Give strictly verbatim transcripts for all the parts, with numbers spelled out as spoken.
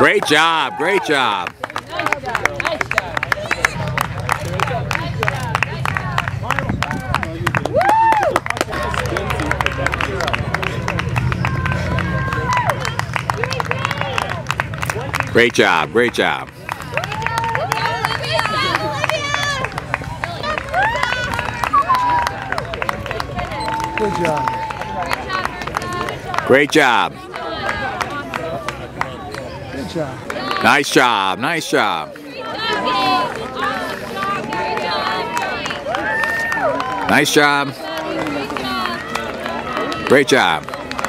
Great job, great job. Great job, great job. Good job. Great job. Good job. Nice job, nice job. Nice job. Great job.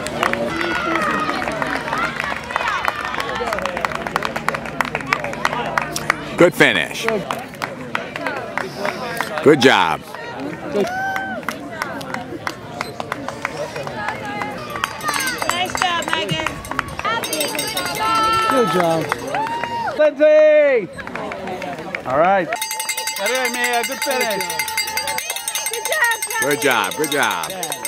Good finish. Good job. Nice job, Megan. Good job. Lindsay! All right. All right, Mia. Good finish. Good job, Good job, good job.